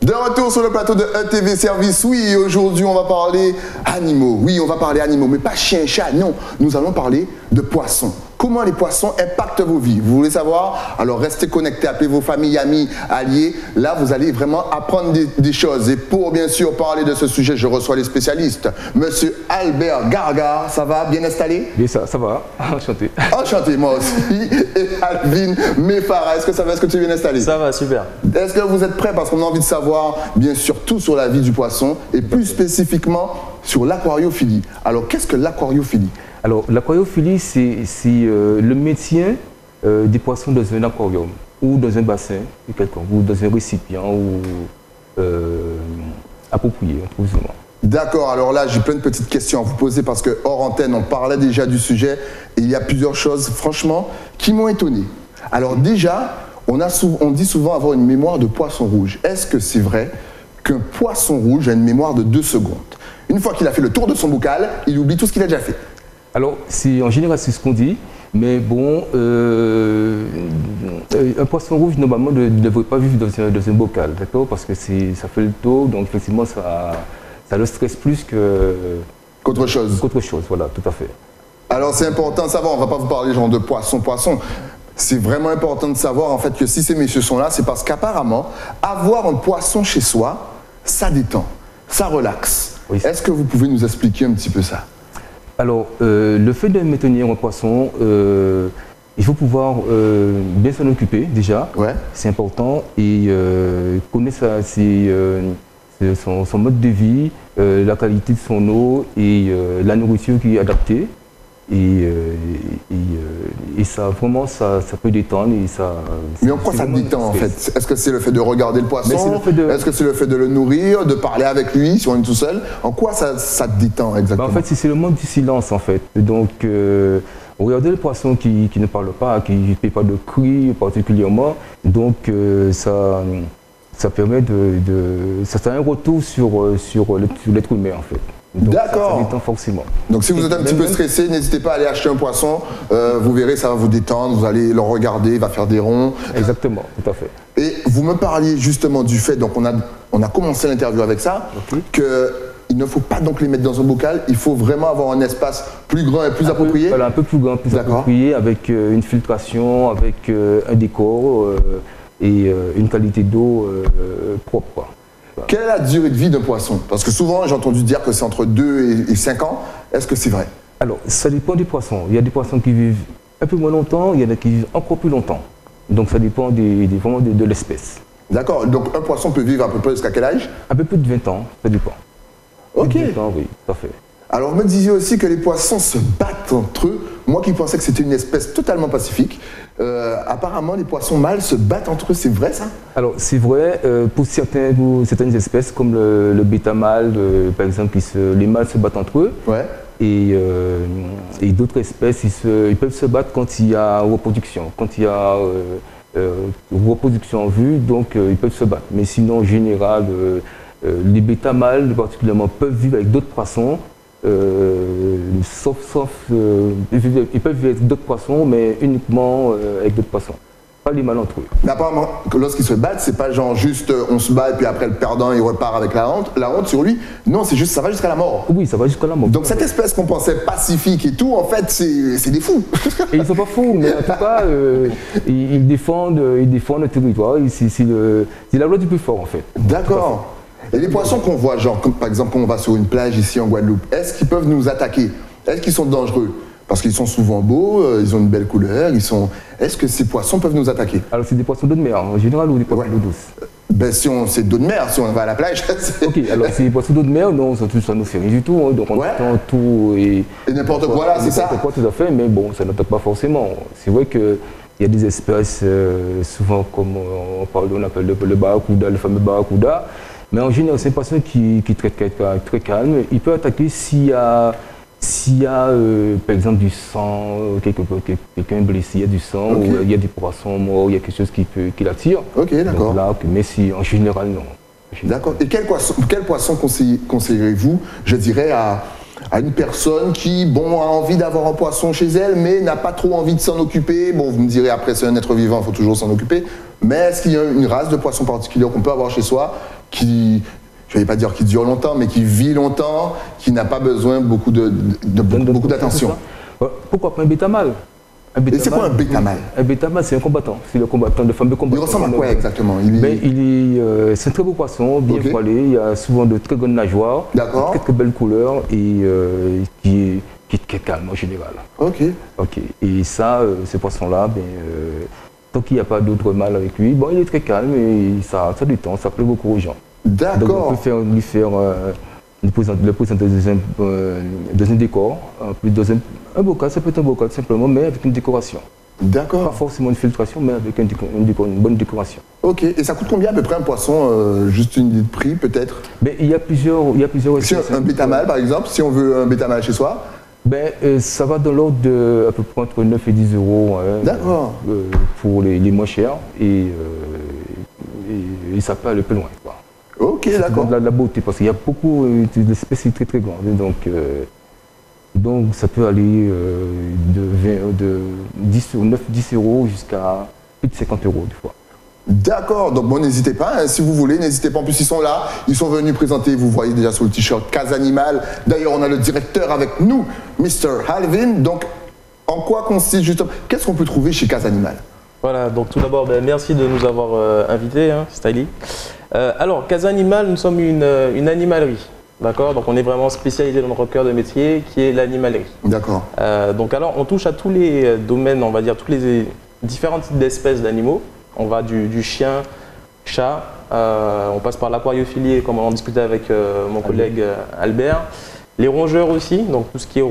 De retour sur le plateau de ETV Service. Oui, aujourd'hui, on va parler animaux. Oui, on va parler animaux, mais pas chien, chat, non. Nous allons parler de poissons. Comment les poissons impactent vos vies? Vous voulez savoir? Alors restez connectés, appelez vos familles, amis, alliés. Là, vous allez vraiment apprendre des choses. Et pour bien sûr parler de ce sujet, je reçois les spécialistes. Monsieur Albert Gargar, ça va? Bien installé? Oui, ça va. Enchanté. Enchanté, moi aussi. Et Alvin Mefara, est-ce que ça va? Est-ce que tu es bien installé? Ça va, super. Est-ce que vous êtes prêts? Parce qu'on a envie de savoir, bien sûr, tout sur la vie du poisson et plus spécifiquement sur l'aquariophilie. Alors, qu'est-ce que l'aquariophilie? Alors, l'aquariophilie, c'est le maintien des poissons dans un aquarium ou dans un bassin quelconque, ou dans un récipient ou approprié, plus ou moins. D'accord, alors là, j'ai plein de petites questions à vous poser parce que hors antenne, on parlait déjà du sujet et il y a plusieurs choses, franchement, qui m'ont étonné. Alors déjà, on dit souvent avoir une mémoire de poisson rouge. Est-ce que c'est vrai qu'un poisson rouge a une mémoire de 2 secondes? Une fois qu'il a fait le tour de son bocal, il oublie tout ce qu'il a déjà fait. Alors, en général, c'est ce qu'on dit, mais bon, un poisson rouge, normalement, ne devrait pas vivre dans un bocal, d'accord? Parce que ça fait le tour, donc effectivement, ça le stresse plus qu'autre chose. Qu'autre chose, voilà, tout à fait. Alors, c'est important de savoir, on ne va pas vous parler genre de poisson. C'est vraiment important de savoir, en fait, que si ces messieurs sont là, c'est parce qu'apparemment, avoir un poisson chez soi, ça détend, ça relaxe. Oui. Est-ce que vous pouvez nous expliquer un petit peu ça? Alors, le fait de maintenir un poisson, il faut pouvoir bien s'en occuper déjà, ouais. C'est important, et connaître son mode de vie, la qualité de son eau et la nourriture qui est adaptée. Et ça, vraiment, ça peut détendre. Et ça, mais en quoi ça détend en fait? Est-ce que c'est le fait de regarder le poisson? Est-ce que c'est le fait de le nourrir, de parler avec lui si on est tout seul? En quoi ça détend exactement? En fait, c'est le monde du silence en fait. Donc, regardez le poisson qui ne parle pas, qui ne fait pas de cris particulièrement. Donc, ça permet ça a un retour sur l'être humain en fait. D'accord. Ça détend forcément. Donc si vous êtes un petit peu stressé, n'hésitez pas à aller acheter un poisson. Vous verrez, ça va vous détendre. Vous allez le regarder, il va faire des ronds. Exactement, tout à fait. Et vous me parliez justement du fait, donc on a commencé l'interview avec ça, qu'il ne faut pas donc les mettre dans un bocal. Il faut vraiment avoir un espace plus grand et plus approprié. Voilà, un peu plus grand, plus approprié, avec une filtration, avec un décor et une qualité d'eau propre, quoi. Quelle est la durée de vie d'un poisson? Parce que souvent, j'ai entendu dire que c'est entre 2 et 5 ans. Est-ce que c'est vrai? Alors, ça dépend des poissons. Il y a des poissons qui vivent un peu moins longtemps, il y en a qui vivent encore plus longtemps. Donc, ça dépend vraiment de l'espèce. D'accord. Donc, un poisson peut vivre à peu près jusqu'à quel âge? À peu près de 20 ans, ça dépend. Ok. 20 ans, oui, tout à fait. Alors, vous me disiez aussi que les poissons se battent entre eux. Moi qui pensais que c'était une espèce totalement pacifique, apparemment les poissons mâles se battent entre eux, c'est vrai ça? Alors c'est vrai, pour certaines espèces comme le bêta mâle, par exemple, les mâles se battent entre eux. Ouais. Et d'autres espèces, ils peuvent se battre quand il y a reproduction. Quand il y a reproduction en vue, donc ils peuvent se battre. Mais sinon, en général, les bêta mâles particulièrement peuvent vivre avec d'autres poissons. Ils peuvent vivre avec d'autres poissons, mais uniquement avec d'autres poissons, pas les mâles entre eux. Mais apparemment, lorsqu'ils se battent, c'est pas genre juste on se bat et puis après le perdant il repart avec la honte sur lui. Non, c'est juste ça va jusqu'à la mort. Oui, ça va jusqu'à la mort. Donc cette espèce qu'on pensait pacifique et tout, en fait, c'est des fous. Et ils sont pas fous, mais en tout cas, ils défendent le territoire. C'est la loi du plus fort en fait. D'accord. Et les poissons qu'on voit, genre, comme, par exemple, quand on va sur une plage ici en Guadeloupe, est-ce qu'ils peuvent nous attaquer? Est-ce qu'ils sont dangereux? Parce qu'ils sont souvent beaux, ils ont une belle couleur, Est-ce que ces poissons peuvent nous attaquer? Alors, c'est des poissons d'eau de mer, en général, ou des poissons d'eau douce? Ben, si c'est d'eau de mer, si on va à la plage. Ok, alors, c'est des poissons d'eau de mer, non, ça ne nous fait rien du tout. Hein, donc, on attend tout et n'importe quoi là, c'est ça? N'importe quoi, tout à fait, mais bon, ça n'attaque pas forcément. C'est vrai qu'il y a des espèces, souvent, comme on appelle le barracuda, le fameux barracuda. Mais en général, c'est un poisson qui est très calme. Il peut attaquer s'il y a, par exemple, du sang, quelqu'un blessé, il y a du sang, ou il y a des poissons morts, il y a quelque chose qui l'attire. Ok, d'accord. Mais en général, non. D'accord. Et quel poisson conseillerez-vous, je dirais, à une personne qui, bon, a envie d'avoir un poisson chez elle, mais n'a pas trop envie de s'en occuper? Bon, vous me direz, après, c'est un être vivant, il faut toujours s'en occuper. Mais est-ce qu'il y a une race de poisson particulière qu'on peut avoir chez soi je ne vais pas dire qui dure longtemps, mais qui vit longtemps, qui n'a pas besoin beaucoup beaucoup d'attention. Pourquoi pas un bêta mâle? Et c'est quoi un bêta mâle? Un bêta mâle, c'est un combattant. C'est le combattant, le fameux combattant. Il ressemble à quoi exactement? C'est un très beau poisson, bien poilé. Il a souvent de très grandes nageoires, de très belles couleurs et qui est très calme en général. Ok. Et ça, ce poisson-là, tant qu'il n'y a pas d'autre mâle avec lui, il est très calme et ça a du temps, ça plaît beaucoup aux gens. D'accord. Donc on peut lui faire le présenter dans un décor, un bocal, ça peut être un bocal simplement, mais avec une décoration. D'accord. Pas forcément une filtration, mais avec une bonne décoration. Ok, et ça coûte combien à peu près un poisson, juste une idée de prix peut-être? Il y a plusieurs espèces. Un bêta mâle par exemple, si on veut un bêta mâle chez soi? Ça va dans l'ordre de à peu près entre 9 et 10 euros pour les moins chers et ça peut aller plus loin. Ok, d'accord. De la beauté, parce qu'il y a beaucoup d'espèces très très grandes. Donc ça peut aller de 10 euros jusqu'à plus de 50 euros des fois. D'accord, donc bon, n'hésitez pas, hein, si vous voulez, n'hésitez pas. En plus, ils sont là, ils sont venus présenter, vous voyez déjà sur le t-shirt Casa Animal. D'ailleurs, on a le directeur avec nous, Mr. Alvin. Donc, en quoi consiste justement, qu'est-ce qu'on peut trouver chez Casa Animal? Voilà, donc tout d'abord, merci de nous avoir invités, Styly. Alors, Casa Animal, nous sommes une animalerie. D'accord, donc on est vraiment spécialisé dans notre cœur de métier qui est l'animalerie. D'accord. Donc alors on touche à tous les domaines, on va dire tous les différents types d'espèces d'animaux. On va du chien, chat, on passe par l'aquariophilie comme on en discutait avec mon collègue Albert. Les rongeurs aussi, donc tout ce qui est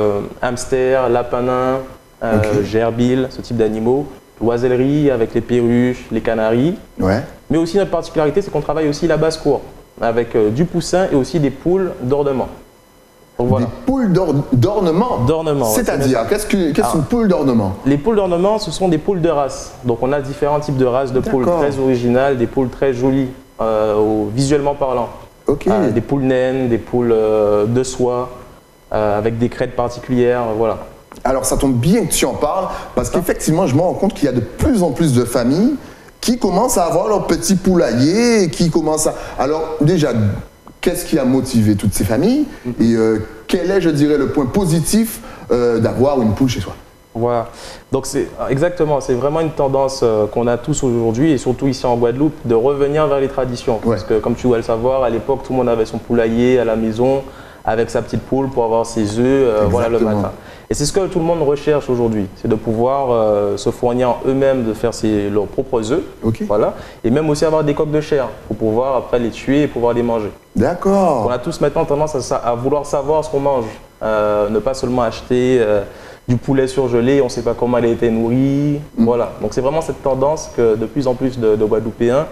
hamster, lapin nain, gerbille, ce type d'animaux. L'oisellerie avec les perruches, les canaris. Ouais. Mais aussi notre particularité, c'est qu'on travaille aussi la basse-cour avec du poussin et aussi des poules d'ornement. Voilà. Des poules d'ornement? D'ornement. C'est-à-dire, qu'est-ce qu'une poule d'ornement? Les poules d'ornement, ce sont des poules de race. Donc on a différents types de races de poules très originales, des poules très jolies, visuellement parlant. Des poules naines, des poules de soie, avec des crêtes particulières, voilà. Alors ça tombe bien que tu en parles, parce qu'effectivement, je me rends compte qu'il y a de plus en plus de familles qui commencent à avoir leur petit poulailler, qui commencent à... Alors déjà, qu'est-ce qui a motivé toutes ces familles et quel est, je dirais, le point positif d'avoir une poule chez soi? Voilà, donc c'est exactement, c'est vraiment une tendance qu'on a tous aujourd'hui et surtout ici en Guadeloupe, de revenir vers les traditions. Parce que comme tu dois le savoir, à l'époque, tout le monde avait son poulailler à la maison avec sa petite poule pour avoir ses œufs voilà, le matin. Et c'est ce que tout le monde recherche aujourd'hui, c'est de pouvoir se fournir eux-mêmes, de faire leurs propres œufs, voilà, et même aussi avoir des coques de chair pour pouvoir après les tuer et pouvoir les manger. D'accord. On a tous maintenant tendance à vouloir savoir ce qu'on mange, ne pas seulement acheter du poulet surgelé, on ne sait pas comment il a été nourri, voilà. Donc c'est vraiment cette tendance que de plus en plus de Guadeloupéens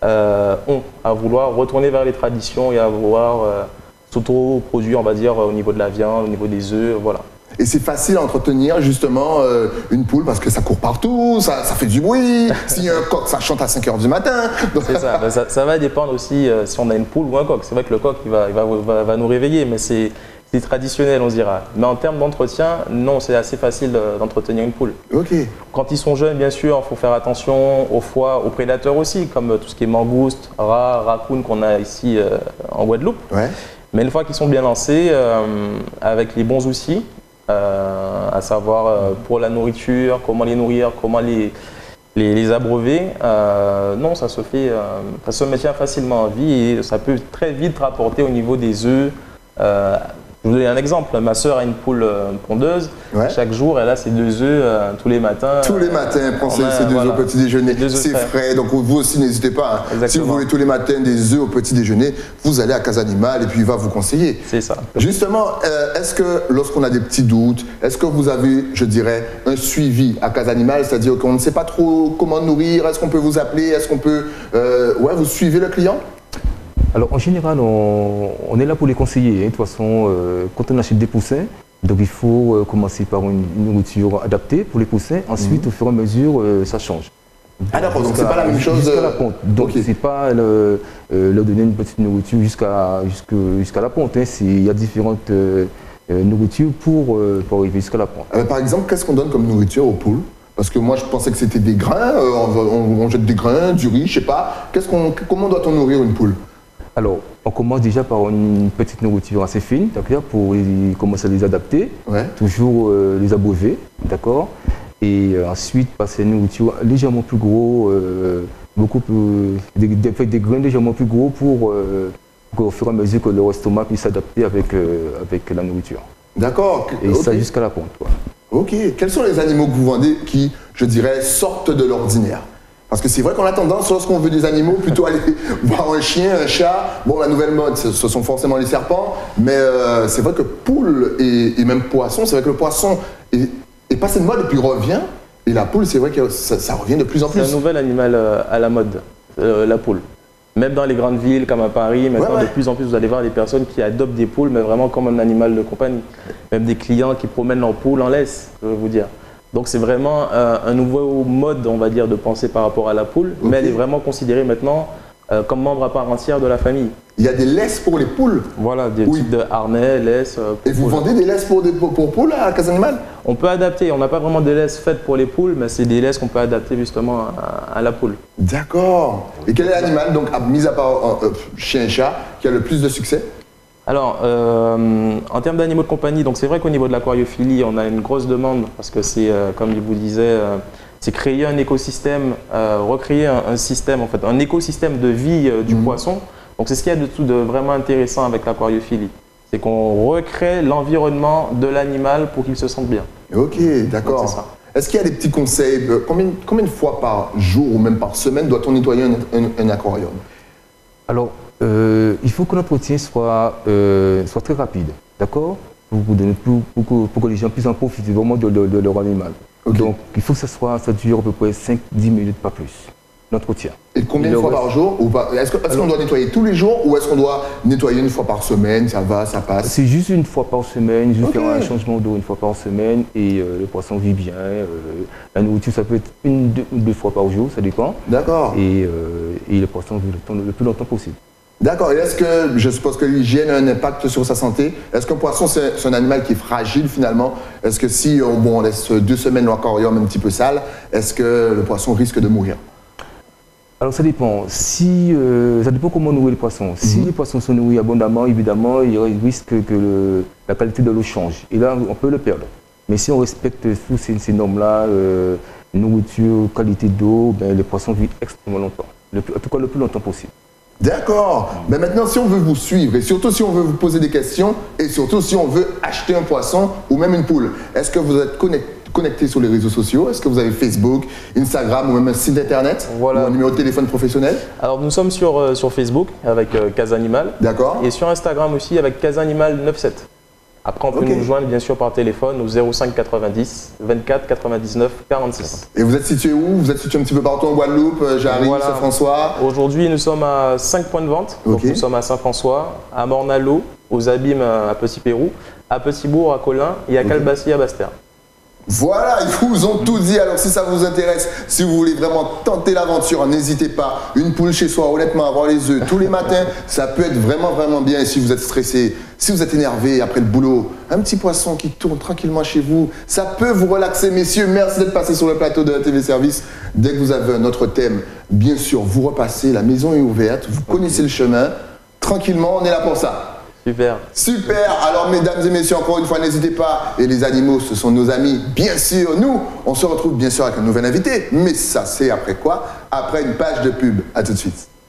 ont à vouloir retourner vers les traditions et à vouloir s'auto-produire, on va dire, au niveau de la viande, au niveau des œufs, voilà. Et c'est facile à entretenir justement une poule parce que ça court partout, ça fait du bruit. S'il y a un coq, ça chante à 5 h du matin. C'est ça. Ça va dépendre aussi si on a une poule ou un coq. C'est vrai que le coq il va nous réveiller, mais c'est traditionnel, on dira. Mais en termes d'entretien, non, c'est assez facile d'entretenir une poule. Quand ils sont jeunes, bien sûr, il faut faire attention au foie, aux prédateurs aussi, comme tout ce qui est mangouste, rat, raccoon qu'on a ici en Guadeloupe. Mais une fois qu'ils sont bien lancés, avec les bons outils, à savoir pour la nourriture, comment les nourrir, comment les abreuver, non, ça se maintient facilement en vie et ça peut très vite rapporter au niveau des œufs. Je vais vous donner un exemple. Ma sœur a une poule pondeuse. Chaque jour, elle a ses 2 œufs tous les matins. Tous les matins, elle prend ses 2 œufs au petit déjeuner. C'est frais. Donc vous aussi, n'hésitez pas. Si vous voulez tous les matins des œufs au petit déjeuner, vous allez à Casa Animal et puis il va vous conseiller. C'est ça. Justement, est-ce que lorsqu'on a des petits doutes, est-ce que vous avez, je dirais, un suivi à Casa Animal, c'est-à-dire qu'on ne sait pas trop comment nourrir, est-ce qu'on peut vous appeler, est-ce qu'on peut... vous suivez le client? Alors en général, on est là pour les conseiller. De toute façon, quand on achète des poussins, donc il faut commencer par une nourriture adaptée pour les poussins. Ensuite, au fur et à mesure, ça change. Ah d'accord, donc c'est pas la même chose jusqu'à la ponte. Donc c'est pas leur donner une petite nourriture jusqu'à la ponte. Il y a différentes nourritures pour arriver jusqu'à la ponte. Par exemple, qu'est-ce qu'on donne comme nourriture aux poules? Parce que moi, je pensais que c'était des grains, on jette des grains, du riz, je sais pas. Comment doit-on nourrir une poule? Alors, on commence déjà par une petite nourriture assez fine, d'accord, pour commencer à les adapter, toujours les abreuver, d'accord, et ensuite passer à une nourriture légèrement plus gros, des grains légèrement plus gros pour au fur et à mesure que leur estomac puisse s'adapter avec la nourriture. D'accord. Et ça jusqu'à la ponte. Ok. Quels sont les animaux que vous vendez qui, je dirais, sortent de l'ordinaire? Parce que c'est vrai qu'on a tendance, lorsqu'on veut des animaux, plutôt aller voir un chien, un chat. Bon, la nouvelle mode, ce sont forcément les serpents. Mais c'est vrai que poule et même poisson, c'est vrai que le poisson est passé de mode et puis revient. Et la poule, c'est vrai que ça revient de plus en plus. C'est un nouvel animal à la mode, la poule. Même dans les grandes villes comme à Paris, maintenant de plus en plus vous allez voir des personnes qui adoptent des poules, mais vraiment comme un animal de compagnie. Même des clients qui promènent leur poule en laisse, je veux vous dire. Donc c'est vraiment un nouveau mode, on va dire, de penser par rapport à la poule, mais elle est vraiment considérée maintenant comme membre à part entière de la famille. Il y a des laisses pour les poules? Voilà, des types de harnais, laisses. Et vous vendez des laisses pour poules à Casa Animal? On peut adapter, on n'a pas vraiment de laisses faites pour les poules, mais c'est des laisses qu'on peut adapter justement à la poule. D'accord. Et quel est l'animal, donc, mis à part chien et chat, qui a le plus de succès? Alors, en termes d'animaux de compagnie, donc c'est vrai qu'au niveau de l'aquariophilie, on a une grosse demande parce que c'est, comme je vous disais, c'est créer un écosystème, recréer un système, en fait, un écosystème de vie du poisson. Donc c'est ce qu'il y a de tout de vraiment intéressant avec l'aquariophilie. C'est qu'on recrée l'environnement de l'animal pour qu'il se sente bien. Ok, d'accord. Est-ce qu'il y a des petits conseils? Combien de fois par jour ou même par semaine doit-on nettoyer un aquarium? Alors, il faut que l'entretien soit très rapide, d'accord, pour que les gens puissent en profiter vraiment de leur animal. Okay. Donc, il faut que ça dure à peu près 5-10 minutes, pas plus, l'entretien. Et combien de fois par jour? Est-ce qu'on doit nettoyer tous les jours ou est-ce qu'on doit nettoyer une fois par semaine? Ça va, ça passe? C'est juste une fois par semaine, juste faire un changement d'eau une fois par semaine et le poisson vit bien. La nourriture, ça peut être une ou deux fois par jour, ça dépend. D'accord. Et le poisson vit le plus longtemps possible. D'accord. Et est-ce que, je suppose que l'hygiène a un impact sur sa santé? Est-ce qu'un poisson, c'est un animal qui est fragile finalement? Est-ce que si on laisse 2 semaines l'aquarium un petit peu sale, est-ce que le poisson risque de mourir? Alors ça dépend. Ça dépend comment nourrir les poissons. Si les poissons sont nourris abondamment, évidemment, il risque que la qualité de l'eau change. Et là, on peut le perdre. Mais si on respecte tous ces normes-là, nourriture, qualité d'eau, les poissons vivent extrêmement longtemps. En tout cas, le plus longtemps possible. D'accord. Mais maintenant, si on veut vous suivre et surtout si on veut vous poser des questions et surtout si on veut acheter un poisson ou même une poule, est-ce que vous êtes connecté sur les réseaux sociaux? Est-ce que vous avez Facebook, Instagram ou même un site internet? Voilà. Ou un numéro de téléphone professionnel? Alors nous sommes sur Facebook avec Casa Animal. D'accord. Et sur Instagram aussi avec Casa Animal 97. Après, on peut nous joindre bien sûr par téléphone au 05 90 24 99 46. Et vous êtes situé où? Vous êtes situé un petit peu partout en Guadeloupe, Jarry, Saint-François? Aujourd'hui, nous sommes à 5 points de vente. Donc, nous sommes à Saint-François, à Morne-à-l'Eau, aux Abîmes à Petit-Pérou, à Petit-Bourg, à Colin et à Calbassy à Basse-Terre. Voilà, ils vous ont tout dit. Alors si ça vous intéresse, si vous voulez vraiment tenter l'aventure, n'hésitez pas. Une poule chez soi, honnêtement, avoir les œufs tous les matins, ça peut être vraiment, vraiment bien. Et si vous êtes stressé, si vous êtes énervé après le boulot, un petit poisson qui tourne tranquillement chez vous, ça peut vous relaxer. Messieurs, merci d'être passés sur le plateau de la TV Service. Dès que vous avez un autre thème, bien sûr, vous repassez, la maison est ouverte, vous connaissez le chemin. Tranquillement, on est là pour ça. Super. Super. Alors, mesdames et messieurs, encore une fois, n'hésitez pas. Et les animaux, ce sont nos amis. Bien sûr, nous, on se retrouve bien sûr avec un nouvel invité. Mais ça, c'est après quoi? Après une page de pub. À tout de suite.